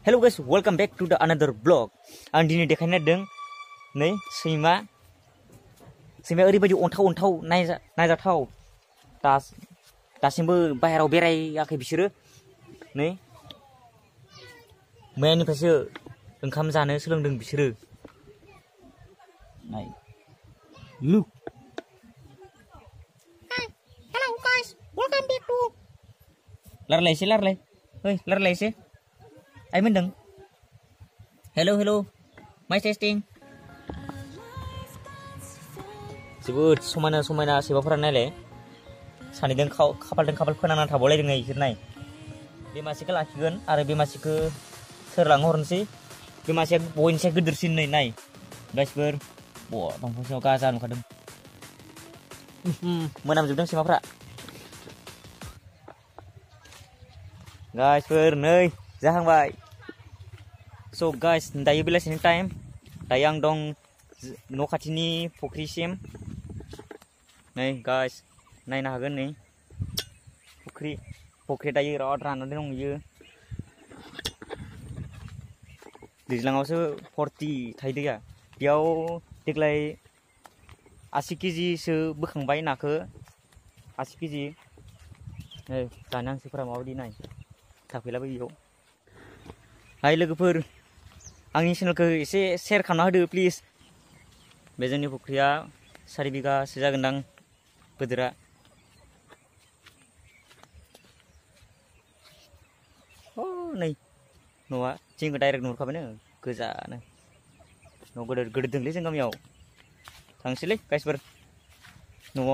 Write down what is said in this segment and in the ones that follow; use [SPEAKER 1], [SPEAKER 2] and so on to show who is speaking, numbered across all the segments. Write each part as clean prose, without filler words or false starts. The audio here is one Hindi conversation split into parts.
[SPEAKER 1] Hello guys, welcome back to the another vlog. Ang dini deखायनो नागिरदों नै सैमाया ओरैबायदि अन्थाव नायजाथाव दासिमबो बाहेराव बेरायाखै बिसोरो नै मैयानिफ्रायसो ओंखाम जानो सोलोंदों बिसोरो नाय look.
[SPEAKER 2] Hi, hello guys, welcome back to.
[SPEAKER 1] Larlaise. Ai mendeng. Hello. My testing. जोबोद समायना सैमाफोरा नायलाय सानैजों खाफाल फोनांना थाबावलायदों इसोर नाय बे मासेखौ लाखिगोन आरो बे मासेखौ सोर लांहरनोसै बे मासेया बयनिसाय गिदिरसिन नाय गाइसफोर दंफां सिङाव गाजा नुखादों मोनामजोबदों सैमाफ्रा गाइसफोर नै जाहांबाय स' गाइस दायो बेलासिनि टाइम दायो आं दं न' खाथिनि फुख्रिसिम नै गाइस नायनो हागोन नै फुख्रि दायो बिराद राननानै दं बियो दैज्लाङावसो 40 थायो दैया बेयाव देग्लाय 80 केजिसो बोखांबाय नाखौ 80 केजि नै जानो हांसोफोरा माबायदि नाय थाफैलाबाय बेयाव हाय लोगोफोर आंनि चेनेलखौ एसे शेयार खालामना होदो प्लिज बे जोंनि फुख्रिया 4 बिगासो जागोनदां गोदोरा नै न'आ जोंखौ डाइरेक्ट नुहुरखाबायनो गोजानो न' गोदोर दंलै जों गामियाव थांसैलै गाइसफोर न'आव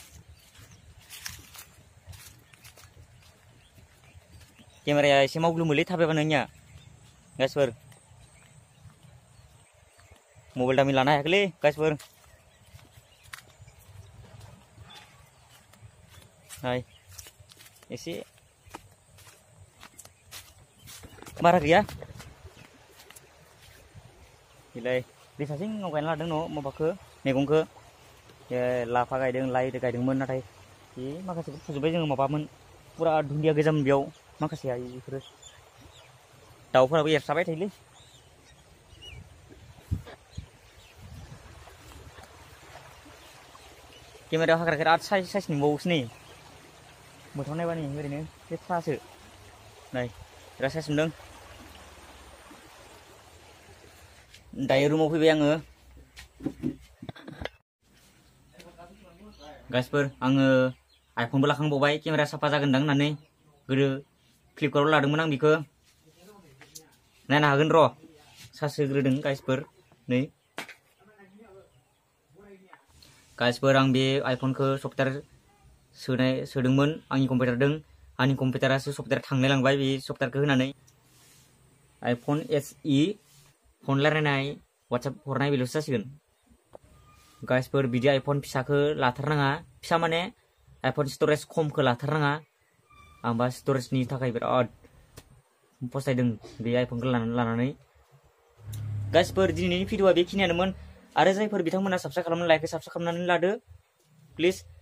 [SPEAKER 1] केमेराया एसे मावग्लुमोलै थाबायबानो नोंनिया गाइसफोर मबाइल दामि लानो हायाखैलै गाइसफोर हाय एसे बारा गैया बेलाय दैसा सिङाव गायना लादों न' माबाखौ मैगंखौ लाफा गायदों लाइ गायदोंमोन नाथाय बे माखासेखौ फोजोब्बाय जोङो माबामोन फुरा दुन्दिया गोजाम बेयाव माखासेया बेफोरो दाउफोराबो एरसाबाय थायोलै केमेरायाव हाग्रा बिराद साइज नुबावोसो नै मोथाव नायबा नै ओरैनो लेथ्रासो नाय बिराद साइज नुदों दायो रुमाव फैबाय आङो गाइसफोर आङो आइफनबो लाखांबावबाय केमेरा साफा जागोनदां होननानै गोदो फ्लिपकार्टआव लादोंमोन आं बेखौ नायनो हागोन र' चार्ज होग्रोदों गाइसफोर नै गाइसफोर आं बे आइफनखौ सफ्टवेयार सोदोंमोन आंनि कम्पिउटारासो सफ्टवेयार थांलाय लांबाय बे सफ्टवेयारखौ होनानै आइफन SE फन रायलायनाय वाट्सएप हरनाय बेल'सो जासिगोन गाइसफोर बिदि आइफन फिसाखौ लाथारनाङा फिसा माने आइफन स्टरेज खमखौ लाथारनाङा आंबा स्टरेजनि थाखाय बिराद फसायदों बे आइफनखौ लानानै गाइसफोर दिनैनि भिडिअआ बेखिनियानोमोन आरो जायफोर बिथांमोना साबस्क्राइब खालामनानै लायाखै साबस्क्राइब खालामनानै लादो प्लिज